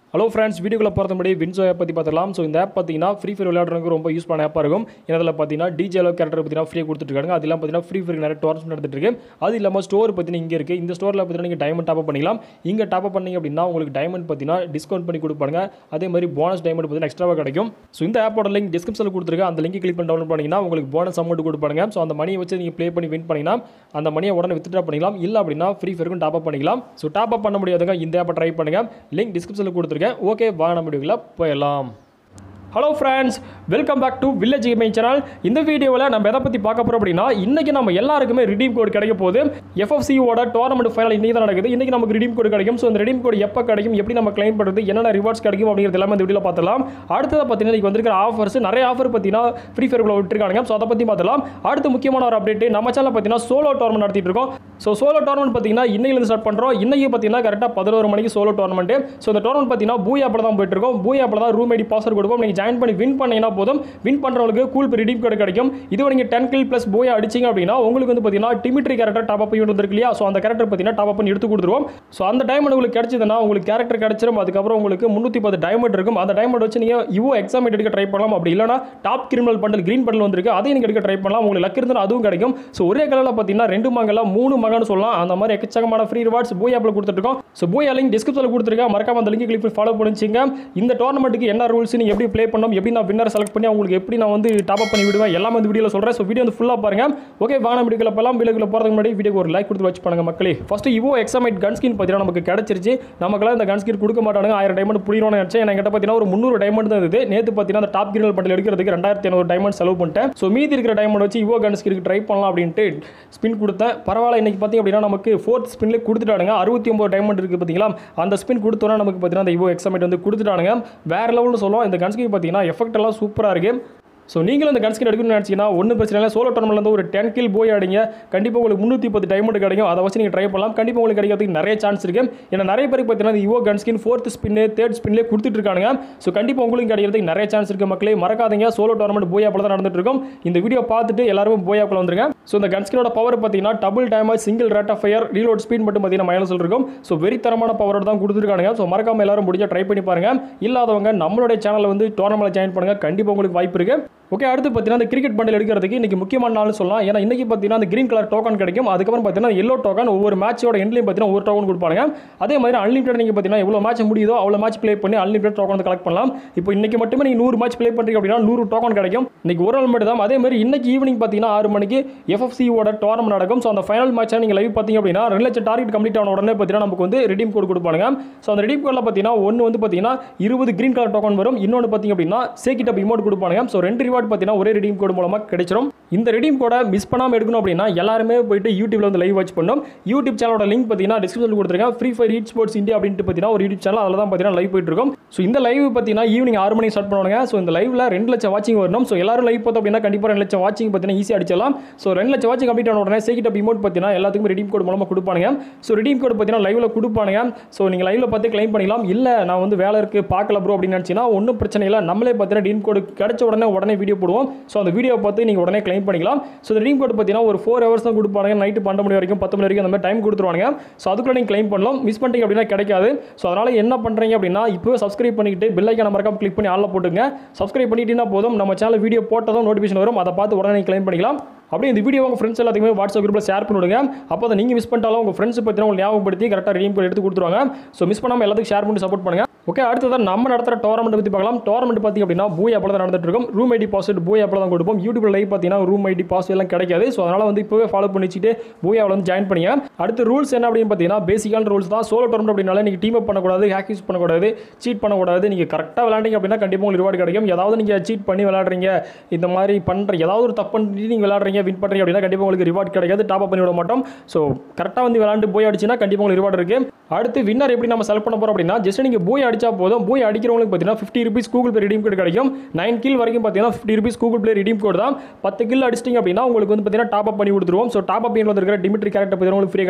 Hello friends, வீடியோக்குள்ள போகிறதுபடி Winzo app பற்றி பார்த்துக்கலாம். ஸோ இந்த ஆப் பார்த்தீங்கன்னா ஃப்ரீ ஃபயர் விளையாடுறதுக்கு ரொம்ப யூஸ் பண்ண ஆப்பாக இருக்கும். இதில் பார்த்தீங்கன்னா டிஜேலோ கேரக்டர் பார்த்தீங்கன்னா ஃப்ரீ கொடுத்துருக்காங்க. அது இல்லாமல் பார்த்தீங்கன்னா ஃப்ரீ ஃபயர் நிறைய டோர்னமெண்ட் நடந்துட்டு இருக்கு. அது இல்லாமல் ஸ்டோர் பார்த்தீங்கன்னா இங்கே இருக்குது. இந்த ஸ்டோரில் பார்த்தீங்கன்னா நீங்கள் டைமண்ட் டாப் பண்ணிக்கலாம். இங்கே டாப் பண்ணிங்க அப்படின்னா உங்களுக்கு டைமண்ட் பார்த்தீங்கன்னா டிஸ்கவுண்ட் பண்ணி கொடுப்பாங்க. அதே மாதிரி போனஸ் டைமண்ட் பார்த்தீங்கன்னா எக்ஸ்ட்ராவாக கிடைக்கும். ஸோ இந்த ஆப்போட லிங்க் டிஸ்கிரிப்ஷனில் கொடுத்துருக்கேன். அந்த லிங்க் கிளிக் பண்ணி டவுன்லோட் பண்ணிங்கன்னா உங்களுக்கு போனஸ் அமௌண்ட் கொடுப்பாங்க. ஸோ அந்த மணியை வச்சு நீங்கள் ப்ளே பண்ணி வின் பண்ணிங்கன்னா அந்த மணியை உடனே வித்ட்ரா பண்ணிக்கலாம். இல்லை அப்படின்னா ஃப்ரீ ஃபயருக்கும் டாப் அப் பண்ணிக்கலாம். ஸோ டாப் அப் பண்ண முடியாதுங்க, இந்த ஆப்பை ட்ரை பண்ணுங்கள். லிங்க் டிஸ்கிரிப்ஷனில் கொடுத்துருக்கேன். ஓகே, வாங்க நம்ம வீடியோக்குள்ள போயிடலாம். Hello friends, welcome back to village gaming channel. இந்த வீடியோவில் நம்ம எதை பற்றி பார்க்க போகிறோம் அப்படின்னா, இன்றைக்கி நம்ம எல்லாருக்குமே ரிடீம் கோட் கிடைக்க போகுது. எஃப்எஃப்சியோட டோர்னமெண்ட் ஃபைனல் இன்றைக்கி தான் நடக்குது. இன்றைக்கி நமக்கு ரிடீம் கோட் கிடைக்கும். ஸோ இந்த ரிடீம் கோட் எப்போ கிடைக்கும், எப்படி நம்ம கிளைம் பண்ணுறது, என்னென்ன ரிவார்ட்ஸ் கிடைக்கும் அப்படிங்கிறது எல்லாமே இந்த வீடியோவில் பார்த்துலாம். அடுத்தது பார்த்தீங்கன்னா இன்றைக்கி வந்திருக்கிற ஆஃபர்ஸ் நிறைய ஆஃபர் பார்த்தீங்கன்னா ஃப்ரீ ஃபயர்க்குள்ள விட்டுருக்காங்க. ஸோ அதை பற்றி பார்த்துலாம். அடுத்து முக்கியமான ஒரு அப்டேட், நம்ம சேனல் பார்த்தீங்கன்னா சோலோ டோர்னமெண்ட் நடத்திட்டு இருக்கோம். ஸோ சோலோ டோர்னமெண்ட் பார்த்தீங்கன்னா இன்னைக்கு ஸ்டார்ட் பண்ணுறோம். இன்றைக்கி பார்த்தீங்கன்னா கரெக்டாக 11 மணிக்கு சோலோ டோர்னமெண்ட். ஸோ இந்த டோர்னமெண்ட் பார்த்தீங்கன்னா பூ ஆப்பில் தான் போயிட்டு இருக்கோம். பூ ஆப்பில் தான் ரூம் ஐடி பாஸ்வேர்ட் கொடுப்போம். நீங்கள் ஜாயின் பண்ணி வின் பண்ணீங்கன்னா போதும், வின் பண்றவங்களுக்கு கூல் ரிடீம் கோட் கிடைக்கும். இது நீங்க 10 கில் பிளஸ் போய் அடிச்சீங்க அப்படின்னா உங்களுக்கு வந்து பாத்தீங்கன்னா Dimitri character top up event இருக்கு இல்லையா? சோ அந்த கேரக்டர் பாத்தீங்கன்னா டாப் அப் பண்ணி எடுத்து கொடுத்துருவோம். சோ அந்த டைமண்ட் உங்களுக்கு கிடைச்சதுன்னா உங்களுக்கு கேரக்டர் கிடைச்சிரும். அதுக்கப்புறம் உங்களுக்கு 310 டைமண்ட் இருக்கும். அந்த டைமண்ட் வச்சு நீங்க இவோ எக்ஸாம் எடுக்க ட்ரை பண்ணலாம். அப்படி இல்லைனா top criminal bundle green bundle வந்திருக்கு, அதையும் நீங்க எடுக்க ட்ரை பண்ணலாம். உங்களுக்கு லக் இருந்தால் அதுவும் கிடைக்கும். ஸோ ஒரே கலர்ல பாத்தீங்கன்னா 2 மங்கல 3 மங்கன்னு சொல்லலாம். அந்த மாதிரி எக்கச்சக்கமான ஃப்ரீ ரிவார்ட்ஸ் போய் ஆப்ல கொடுத்துட்டு இருக்கோம். ஸோ போய் லிங்க் டிஸ்கிரிப்ஷன்ல கொடுத்துருக்கேன். மறக்காம அந்த லிங்க் கிளிக் பண்ணி ஃபாலோ பண்ணிச்சிங்க. இந்த டோர்னமெண்ட்டுக்கு என்ன ரூல்ஸ், நீங்க எப்படி ப்ளே பண்ணணும், எப்படி நான் வின்னர் செலக்ட் பண்ணி உங்களுக்கு எப்படி நான் வந்து டாப் அப் பண்ணி விடுவேன், எல்லாமே இந்த வீடியோவில் சொல்கிறேன். ஸோ வீடியோ வந்து ஃபுல்லாக பாருங்க. ஓகே, வாங்க வீடியோக்குள்ள போகலாம். வீடியோக்குள்ள போகிறதுக்கு முன்னாடி வீடியோக்கு ஒரு லைக் கொடுத்து வச்சு பண்ணுங்க மக்களே. ஃபர்ஸ்ட் இவோ எக்ஸாமைட் கன் ஸ்கின் பார்த்தீங்கன்னா நமக்கு கிடைச்சிருச்சு. நமக்குலாம் இந்த கன் ஸ்கின் கொடுக்க மாட்டாங்க. 1000 டைமண்ட் புரியணும்னு நினச்சேன். என்கிட்ட பார்த்தீங்கன்னா ஒரு 300 டைமண்ட் தான் இருந்தது. நேற்று பார்த்தீங்கன்னா அந்த டாப் கிரிமினல் பண்டல் எடுக்கிறதுக்கு 2500 டைமண்ட் செலவு பண்ணிட்டேன். ஸோ மீதி இருக்கிற டைமண்ட் வச்சு இவோ கன் ஸ்கின்க்கு ட்ரை பண்ணலாம் அப்படின்ட்டு ஸ்பின் கொடுத்தேன். பரவாயில்ல, இன்னைக்கு பார்த்தீங்க அப்படின்னா நமக்கு 4th ஸ்பின்லேயே கொடுத்துட்டானுங்க. 69 டைமண்ட் இருக்குது பார்த்தீங்களா? அந்த ஸ்பின் கொடுத்தோன்னா நமக்கு பார்த்தீங்கன்னா அந்த இவோ எக்ஸாமைட் வந்து கொடுத்துட்டானுங்க. வேற லெவல்னு சொல்லுவோம். இந்த கன் ஸ்கின் பார்த்தீங்கன்னா எஃபெக்ட் எல்லாம் சூப்பராக இருக்குது. ஸோ நீங்களும் இந்த கன்ஸ்கின் எடுக்கணும்னு நினச்சிங்கன்னா ஒன்றும் பிரச்சனை இல்லை. சோலோ டோர்னமெண்ட்ல ஒரு 10 கில் போய் ஆடிங்க, கண்டிப்பாக உங்களுக்கு 310 டைமண்ட் கிடைக்கும். அதை வச்சு நீங்கள் ட்ரை பண்ணலாம். கண்டிப்பாக உங்களுக்கு கிடைக்கிறதுக்கு நிறைய சான்ஸ் இருக்குது. ஏன்னா நிறைய பேருக்கு பார்த்தீங்கன்னா இவோ கன்ஸ்கின் 4th ஸ்பின் 3rd ஸ்பின்லேயே கொடுத்துட்டு இருக்காங்க. ஸோ கண்டிப்பாக உங்களுக்கு கிடைக்கிறதுக்கு நிறைய சான்ஸ் இருக்குது மக்களே. மறக்காதீங்க, சோலோ டோர்னமெண்ட் போய் ஆப்பில் தான் நடந்துட்டு இருக்கும். இந்த வீடியோ பார்த்துட்டு எல்லாரும் போய் ஆப்பில் வந்துருங்க. ஸோ இந்த கன்ஸ்கினோட பவர் பார்த்தீங்கன்னா double damage, single rate of fire, reload speed மட்டும் பார்த்தீங்கன்னா மைனஸ் இருக்கும். ஸோ வெரி தரமான பவரோட தான் கொடுத்துருக்காங்க. ஸோ மறக்காம எல்லாரும் முடிஞ்சா ட்ரை பண்ணி பாருங்க. இல்லாதவங்க நம்மளுடைய சேனலில் வந்து டோர்னமெண்ட் ஜாயின் பண்ணுங்க. கண்டிப்பாக உங்களுக்கு வாய்ப்பு இருக்கு. ஓகே, அடுத்து பார்த்தீங்கன்னா இந்த கிரிக்கெட் பண்டல் எடுக்கிறதுக்கு இன்னைக்கு முக்கியமான நாள்னு சொல்லலாம். ஏன்னா இன்னைக்கு பார்த்தீங்கன்னா அந்த கிரீன் கலர் டோக்கன் கிடைக்கும். அதுக்கப்புறம் பார்த்தீங்கன்னா எல்லோ டோக்கன், ஒவ்வொரு மேட்சோட எண்ட்லையும் பார்த்தீங்கன்னா ஒவ்வொரு டோக்கன் கொடுப்பாங்க. அதே மாதிரி அன்லிமிட்டட் நீங்கள் பார்த்தீங்கன்னா எவ்வளோ மேட்ச் முடியுதோ அவ்வளோ மேட்ச் ப்ளே பண்ணி அன்லிமிட்டட் டோக்கன் கலெக்ட் பண்ணலாம். இப்போ இன்னைக்கு மட்டுமே நீங்கள் 100 மேட்ச் ப்ளே பண்ணுறீங்க அப்படின்னா 100 டோக்கன் கிடைக்கும். இன்னைக்கு ஒரு நாள் மட்டும் தான். அதே மாதிரி இன்னைக்கு ஈவினிங் பார்த்தீங்கன்னா 6 மணிக்கு எஃப்எஃப்சியோட டோர்னமெண்ட் நடக்கும். ஸோ அந்த ஃபைனல் மேட்சை நீங்கள் லைவ் பார்த்தீங்க அப்படின்னா 2 லட்சம் டார்கெட் கம்ப்ளீட் ஆன உடனே பார்த்தீங்கன்னா நமக்கு வந்து ரிடீம் கோட் கொடுப்பாங்க. ஸோ அந்த ரிடீம் கோடில் பார்த்தீங்கன்னா ஒன்று வந்து பார்த்தீங்கன்னா 20 கிரீன் கலர் டோக்கன் வரும். இன்னொன்று பார்த்தீங்க அப்படின்னா சேக்கிட் அப் இமோட் கொடுப்பாங்க. ஸோ 2 ரிவார்ட் பார்த்தீங்கன்னா ஒரே ரிடீம் கோட் மூலமாக கிடைச்சிரும். இந்த ரிடீம் கோடை மிஸ் பண்ணாமல் எடுக்கணும் அப்படின்னா எல்லாருமே போயிட்டு யூடியூப்ல வந்து லைவ் வாட்ச் பண்ணணும். யூடியூப் சேனலோட லிங்க் பார்த்தீங்கன்னா டிஸ்கிரிப்ஷனில் கொடுத்துருக்கேன். Free Fire esports India அப்படின்ட்டு பார்த்தீங்கன்னா ஒரு யூடியூப் சேனல், அதில் தான் பார்த்தீங்கன்னா லைவ் போயிட்டு இருக்கும். ஸோ இந்த லைவ் பார்த்தீங்கன்னா ஈவினிங் 6 மணிக்கு ஸ்டார்ட் பண்ணுவாங்க. ஸோ இந்த லைவ்ல 2 லட்சம் வாட்சிங் வரணும். ஸோ எல்லாரும் லைவ் பார்த்தோம் அப்படின்னா கண்டிப்பாக 2 லட்சம் வாட்சிங் பார்த்தீங்கன்னா ஈஸியாக அடிச்சிடலாம். ஸோ 2 லட்சம் வாட்சிங் கம்ப்ளீட் ஆன உடனே சேக்கிட் அப் இமோட் பார்த்தீங்கன்னா எல்லாத்துக்கும் ரிடீம் கோட் மூலமாக கொடுப்பாங்க. ஸோ ரிடீம் கோட் பார்த்தீங்கன்னா லைவ்ல கொடுப்பாங்க. ஸோ நீங்கள் லைவ்ல பார்த்து கிளைம் பண்ணிக்கலாம். இல்லை நான் வந்து வேலை இருக்கு பார்க்கல ப்ரோ அப்படின்னு நினச்சிங்கன்னா ஒன்றும் பிரச்சனை இல்லை. நம்மளே பார்த்தீங்கன்னா ரிடீம் கோட் கிடைச்ச உடனே வீடியோ போடுவோம். ஸோ அந்த வீடியோ பார்த்து நீங்கள் உடனே கிளைம் பண்ணிக்கலாம். ஸோ இந்த ரிடீம் கோட் பார்த்தீங்கன்னா ஒரு 4 ஹவர்ஸ் தான் கொடுப்பாங்க. நைட்டு 12 மணி வரைக்கும் 10 மணி வரைக்கும் அந்த மாதிரி டைம் கொடுத்துருவாங்க. ஸோ அதுக்குள்ள நீங்கள் கிளைம் பண்ணலாம். மிஸ் பண்ணிட்டீங்க அப்படின்னா கிடைக்காது. ஸோ அதனால என்ன பண்ணுறீங்க அப்படின்னா இப்போ சப்ஸ்கிரைப் பண்ணிக்கிட்டு பெல் ஐக்கான மறக்காம கிளிக் பண்ணி ஆல்ல போட்டுங்க. சப்ஸ்கிரைப் பண்ணிட்டீங்கன்னா போதும், நம்ம சேனல் வீடியோ போட்டதும் நோட்டிஃபிகேஷன் வரும். அதை பார்த்து உடனே நீங்கள் கிளைம் பண்ணிக்கலாம். அப்படியே இந்த வீடியோ உங்கள் ஃப்ரெண்ட்ஸ் எல்லாத்துக்குமே வாட்ஸ்அப் குரூப்பில் ஷேர் பண்ணிவிடுங்க. அப்போ அதை நீங்கள் மிஸ் பண்ணிட்டாலும் உங்கள் ஃப்ரெண்ட்ஸ் பற்றினா உங்களுக்கு ஞாபகப்படுத்தி கரெக்டாக ரிடீம் கோட் எடுத்து கொடுத்துருவாங்க. ஸோ மிஸ் பண்ணாமல் எல்லாத்துக்கும் ஷேர் பண்ணி சப்போர்ட் பண்ணுங்க. ஓகே, அடுத்ததான் நம்ம நடத்துகிற டோர்னமெண்ட் பற்றி பார்க்கலாம். டோர்னமெண்ட் பார்த்திங்க அப்படின்னா பூய் ஆப்பில் தான் நடந்துட்டு இருக்கும். ரூம் ஐடி பாஸ்வேர்ட் பூய் ஆப்பில் தான் கொடுப்போம். யூடியூப்ல லைவ் பார்த்தீங்கன்னா ரூம் ஐடி பாஸ்வேர்ட் எல்லாம் கிடைக்காது. ஸோ அதனால் வந்து இப்போவே ஃபாலோ பண்ணி வச்சுட்டு பூய் ஆப்பில் வந்து ஜாயின் பண்ணிங்க. அடுத்து ரூல்ஸ் என்ன அப்படின்னு பார்த்தீங்கன்னா பேசிக்கான ரூல்ஸ் தான். சோலோ டோர்னமெண்ட் அப்படின்னால நீங்கள் டீம் அப் பண்ணக்கூடாது, ஹேக் யூஸ் பண்ணக்கூடாது, சீட் பண்ணக்கூடாது. நீங்கள் கரெக்டாக விளையாண்டிங்க அப்படின்னா கண்டிப்பாக உங்களுக்கு ரிவார்டு கிடைக்கும். ஏதாவது நீங்கள் சீட் பண்ணி விளையாடுறீங்க, இந்த மாதிரி பண்ணுற ஏதாவது ஒரு தப்பு பண்ணி நீங்கள் விளையாடுறீங்க, வின் பண்ணுறீங்க அப்படின்னா கண்டிப்பாக உங்களுக்கு ரிவார்ட் கிடைக்காது. டாப் அப் பண்ணி விட மாட்டோம். ஸோ கரெக்டாக வந்து விளையாண்டு போய் அடிச்சுன்னா கண்டிப்பாக உங்களுக்கு ரிவார்டு இருக்கு. அடுத்து வின்னர் எப்படி நம்ம செலக்ட் பண்ண போகிறோம் அப்படின்னா ஜஸ்ட் நீங்கள் போய் அடிச்சா போதும். போய் அடிக்கிறவங்களுக்கு பார்த்தீங்கன்னா 50 rupees Google Pay redeem code கிடைக்கும். 9 கில் வரைக்கும் பார்த்தீங்கன்னா 50 rupees Google Pay redeem code தான். 10 கில் அடிச்சிட்டிங்க அப்படின்னா உங்களுக்கு வந்து பார்த்தீங்கன்னா டாப் அப் பண்ணி கொடுத்துருவோம். ஸோ டாப் அப் பண்ணிட்டு இருக்கிற டிமிட்ரி கேரக்டர் பார்த்தீங்கன்னா உங்களுக்கு ஃப்ரீ கிடைக்கும்.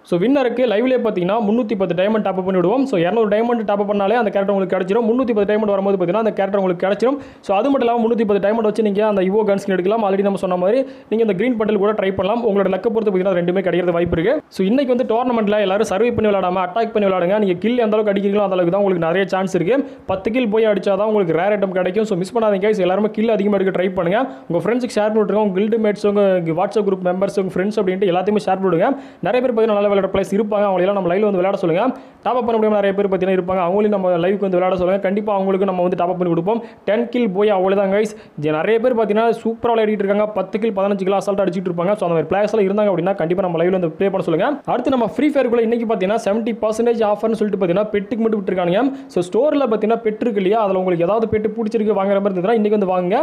ஸோ வின்னருக்கு லைவ்லேயே பார்த்தீங்கன்னா 310 டைமண்ட் டாப் பண்ணி விடுவோம். ஸோ 200 டைமண்ட் டாப் பண்ணாலே அந்த கேரக்டர் உங்களுக்கு கிடச்சிரும். 310 டைமண்ட் வரும்போது பார்த்தீங்கன்னா அந்த கேரக்டர் உங்களுக்கு கிடச்சிரும். ஸோ அது மட்டும் இல்லாமல் 310 டைமண்ட் வச்சு நீங்கள் அந்த இவோ கன் ஸ்கின் எடுக்கலாம். ஆல்ரெடி நம்ம சொன்ன மாதிரி நீங்கள் இந்த கிரீன் பண்டில் கூட ட்ரை பண்ணலாம். உங்களோட லக்க பொறுத்து பார்த்தீங்கன்னா ரெண்டுமே கிடைக்கிறது வாய்ப்பு இருக்கு. ஸோ இன்னைக்கு வந்து டோர்னமெண்ட்டில் எல்லாரும் சர்வே பண்ணி விளையாடாம அட்டாக் பண்ணி விளையாடுங்க. நீங்கள் கில் எந்த அளவுக்கு அடிக்கிறீங்களோ அந்த அளவுக்கு தான் உங்களுக்கு நிறைய சான்ஸ் இருக்கு. 10 கில் போய் அடிச்சா தான் உங்களுக்கு ரேர் ஐட்டம் கிடைக்கும். ஸோ மிஸ் பண்ணாதீங்க guys. எல்லாரும் கில் அதிகமாக எடுக்க ட்ரை பண்ணுங்க. உங்கள் ஃப்ரெண்ட்ஸுக்கு ஷேர் பண்ணிவிட்டுருங்க. உங்கள் கில்டு மேட்ஸ், உங்கள் வாட்ஸ்அப் குரூப் மெம்பர்ஸ், உங்கள் ஃப்ரெண்ட்ஸ் அப்படின்ட்டு எல்லாத்தையுமே ஷேர் பண்ணிவிடுங்க. நிறைய பேர் பார்த்தீங்கன்னா நல்ல விளையாட பிளேஸ் இருப்பாங்க. அவங்களெல்லாம் நம்ம லைவ்ல வந்து விளையாட சொல்லுங்க. டாப் அப் பண்ண முடியாம நிறைய பேர் பார்த்தீங்கன்னா இருப்பாங்க. அவங்களையும் நம்ம லைவுக்கு வந்து விளையாட சொல்லுங்க. கண்டிப்பாக அவங்களுக்கு நம்ம வந்து டாப் அப் பண்ணி கொடுப்போம். 10 கில் போய் அவ்வளோதான் கைஸ். நிறைய பேர் பார்த்தீங்கன்னா சூப்பராக விளையாடிட்டு இருக்காங்க. 10 கில் 15 கிலோ அசால்ட் அடிச்சிட்டு இருப்பாங்க. ஸோ அந்த மாதிரி பிளேயர்ஸ்லாம் இருந்தாங்க அப்படின்னா கண்டிப்பாக நம்ம லைவ்ல வந்து ப்ளே பண்ண சொல்லுங்க. அடுத்து நம்ம ஃப்ரீ ஃபயருக்குள்ள இன்னைக்கு பார்த்தீங்கன்னா 70% ஆஃபர்னு சொல்லிட்டு பார்த்தீங்கன்னா பெட்டுக்கு மட்டும் விட்டுருக்காங்க. ஸோ ஸ்டோரில் பார்த்தீங்கன்னா பெட் இருக்கு இல்லையா, அதில் உங்களுக்கு ஏதாவது பெட்டு பிடிச்சிருக்கு வாங்குற மாதிரி இருந்ததுன்னா இன்னைக்கு வந்து வாங்க.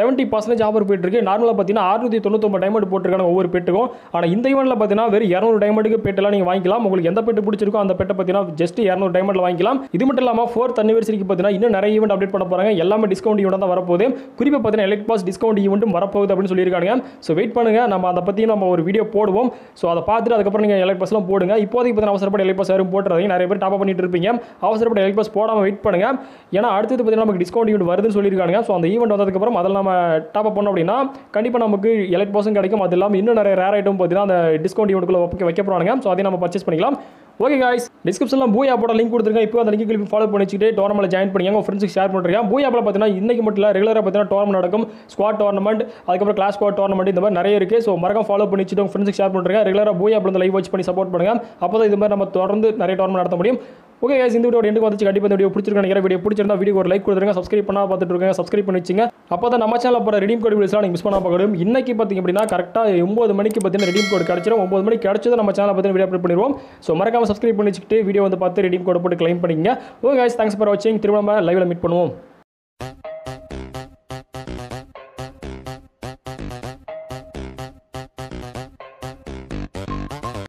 70% ஆஃபர் போயிட்டு இருக்கு. நார்மலாக பார்த்தீங்கன்னா 699 டைமண்ட் போட்டுருக்காங்க ஒவ்வொரு பெட்டுக்கும். ஆனால் இந்த ஈவெண்ட்டில் பார்த்தீங்கன்னா வெறும் 200 டைமண்டுக்கு பெட்டெல்லாம் நீங்கள் வாங்கிக்கலாம். உங்களுக்கு எந்த பெட்டு பிடிச்சிருக்கோ அந்த பெட்டை பார்த்தீங்கன்னா ஜஸ்ட் 200 டைமண்ட்ல வாங்கிக்கலாம். இது மட்டும் இல்லாமல் 4th anniversary பார்த்தீங்கன்னா இன்னும் நிறைய ஈவெண்ட் அப்டேட் பண்ண போறாங்க. எல்லாமே டிஸ்கவுண்ட் ஈவெண்ட் தான் வரப்போகுது. குறிப்பாக பார்த்தீங்கன்னா எலக்ட் பாஸ் டிஸ்கவுண்ட் ஈவெண்ட்டும் வரப்போகுது அப்படின்னு சொல்லியிருக்காங்க. ஸோ வெயிட் பண்ணுங்க, நம்ம அதை பற்றி நம்ம ஒரு வீடியோ போடுவோம். ஸோ அதை பார்த்துட்டு அதுக்கப்புறம் நீங்கள் எலக்ட் பாஸ்லாம் போடுங்க. இப்போதைக்கு பார்த்தீங்கன்னா அவசரப்பட்ட எலக்ட் பாஸ் யாரும் போட்டுறாதீங்க. நிறைய பேர் டாப் பண்ணிட்டு இருப்பீங்க. அவசரப்பட்ட எலக்ட் பாஸ் போடாமல் வெயிட் பண்ணுங்க. ஏன்னா அடுத்தது பார்த்தீங்கன்னா நமக்கு டிஸ்கவுண்ட் ஈவெண்ட் வருதுன்னு சொல்லியிருக்காங்க. ஸோ அந்த ஈவெண்ட் வந்ததுக்கப்புறம் அதில் நம்ம டாப் பண்ணோம் அப்படின்னா கண்டிப்பாக நமக்கு எலக்ட் பாஸும் கிடைக்கும். அது இல்லாமல் இன்னும் நிறைய ரேர் ஐட்டம் பார்த்தீங்கன்னா அந்த டிஸ்கவுண்ட் ஈவெண்ட்டுக்குள்ள வைக்க போகிறாங்க. ஸோ அதை நம்ம பர்ச்சேஸ் பண்ணிக்கலாம். ஓகே गाइस, டிஸ்கிரிப்ஷனில் பூயா போட லிங்க் கொடுத்துருக்கேன். இப்போ அந்த லிங்க் கிளிக் ஃபாலோ பண்ணி வச்சுட்டு டோர்னமெண்ட் ஜாயின் பண்ணிங்க. உங்கள் ஃப்ரெண்ட்ஸுக்கு ஷேர் பண்ணிருக்கேன். பூயா போல பார்த்தீங்கன்னா இன்னைக்கு மட்டும் இல்லை, ரெகுலராக பார்த்தீங்கன்னா டோர்னமெண்ட் நடக்கும். ஸ்குவாட் டோர்னமெண்ட், அதுக்கப்புறம் கிளாஸ் ஸ்குவாட் டோர்னமெண்ட், இந்த மாதிரி நிறைய இருக்குது. ஸோ மறக்காம ஃபாலோ பண்ணி வச்சுட்டு உங்கள் ஃப்ரெண்ட்ஸுக்கு ஷேர் பண்ணிருக்கேன். ரெகுலராக பூயா போல லைவ் வாட்ச் பண்ணி சப்போர்ட் பண்ணுங்க. அப்போ தான் இது மாதிரி நம்ம தொடர்ந்து நிறைய டோர்னமெண்ட் நடத்த முடியும். ஓகே गाइस, இந்த வீடியோ எண்டுக்கு வந்துச்சு. கண்டிப்பாக இந்த வீடியோ பிடிச்சிருக்கேன் நினைக்கிறேன். வீடியோ பிடிச்சிருந்தா வீடியோ ஒரு லைக் கொடுத்துருங்க. சப்ஸ்கிரைப் பண்ணா பார்த்துட்டு இருக்காங்க, சப்ஸ்கிரைப் பண்ணி வச்சுங்க. அப்போ தான் நம்ம சேனலில் போகிற ரெடீம் கோட் வீடியோஸ்லாம் நீங்கள் மிஸ் பண்ணாம பார்க்கணும். இன்னைக்கு பார்த்தீங்க அப்படின்னா கரெக்டாக 9 மணிக்கு பார்த்தீங்கன்னா ரெடீம் கோட் கிடச்சிடும். 9 மணிக்கு கிடச்சது நம்ம சேனலை பற்றி வீடியோ அப்லோட் பண்ணிடுவோம். ஸோ மறக்காம சப்ஸ்கிரைப் பண்ணி வச்சுட்டு வீடியோ வந்து பார்த்து ரெடீம் கோட் போட்டு கிளைம் பண்ணிங்க. ஓகே गाइस, தேங்க்ஸ் ஃபார் வாட்சிங். திரும்ப நம்ம லைவ்ல மீட் பண்ணுவோம்.